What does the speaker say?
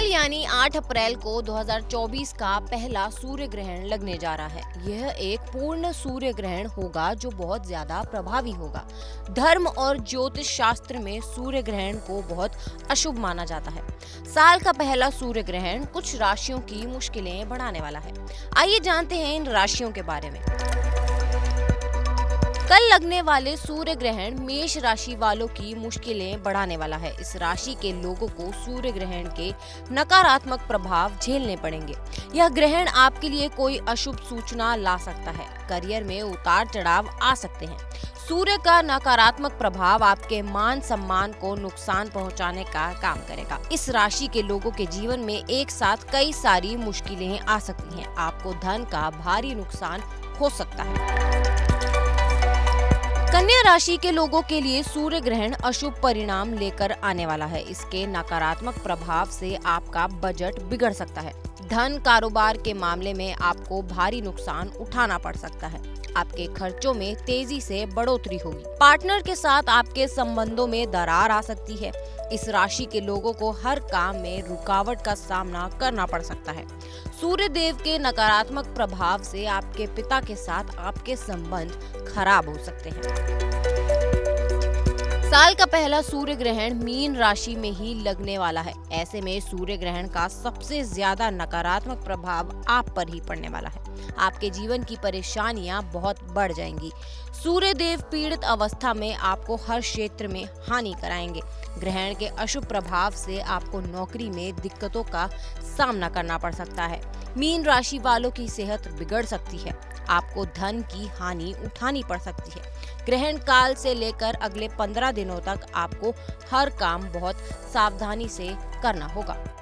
कल यानी 8 अप्रैल को 2024 का पहला सूर्य ग्रहण लगने जा रहा है। यह एक पूर्ण सूर्य ग्रहण होगा जो बहुत ज्यादा प्रभावी होगा। धर्म और ज्योतिष शास्त्र में सूर्य ग्रहण को बहुत अशुभ माना जाता है। साल का पहला सूर्य ग्रहण कुछ राशियों की मुश्किलें बढ़ाने वाला है। आइए जानते हैं इन राशियों के बारे में। कल लगने वाले सूर्य ग्रहण मेष राशि वालों की मुश्किलें बढ़ाने वाला है। इस राशि के लोगों को सूर्य ग्रहण के नकारात्मक प्रभाव झेलने पड़ेंगे। यह ग्रहण आपके लिए कोई अशुभ सूचना ला सकता है। करियर में उतार चढ़ाव आ सकते हैं। सूर्य का नकारात्मक प्रभाव आपके मान सम्मान को नुकसान पहुंचाने का काम करेगा। इस राशि के लोगों के जीवन में एक साथ कई सारी मुश्किलें आ सकती हैं। आपको धन का भारी नुकसान हो सकता है। कन्या राशि के लोगों के लिए सूर्य ग्रहण अशुभ परिणाम लेकर आने वाला है। इसके नकारात्मक प्रभाव से आपका बजट बिगड़ सकता है। धन कारोबार के मामले में आपको भारी नुकसान उठाना पड़ सकता है। आपके खर्चों में तेजी से बढ़ोतरी होगी। पार्टनर के साथ आपके संबंधों में दरार आ सकती है। इस राशि के लोगों को हर काम में रुकावट का सामना करना पड़ सकता है। सूर्य देव के नकारात्मक प्रभाव से आपके पिता के साथ आपके संबंध खराब हो सकते हैं। साल का पहला सूर्य ग्रहण मीन राशि में ही लगने वाला है। ऐसे में सूर्य ग्रहण का सबसे ज्यादा नकारात्मक प्रभाव आप पर ही पड़ने वाला है। आपके जीवन की परेशानियां बहुत बढ़ जाएंगी। सूर्य देव पीड़ित अवस्था में आपको हर क्षेत्र में हानि कराएंगे। ग्रहण के अशुभ प्रभाव से आपको नौकरी में दिक्कतों का सामना करना पड़ सकता है। मीन राशि वालों की सेहत बिगड़ सकती है। आपको धन की हानि उठानी पड़ सकती है। ग्रहण काल से लेकर अगले 15 दिनों तक आपको हर काम बहुत सावधानी से करना होगा।